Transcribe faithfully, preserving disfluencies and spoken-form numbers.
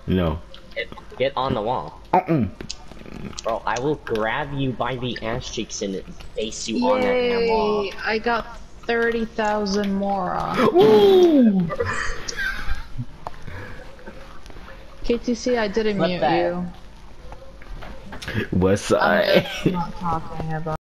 No. Get, get on the wall. Uh-uh. Bro, I will grab you by the ass cheeks and face you Yay, on that damn wall. I got thirty thousand more on. Ooh. K T C, I didn't Flip mute that. you. What's I'm up? just not talking about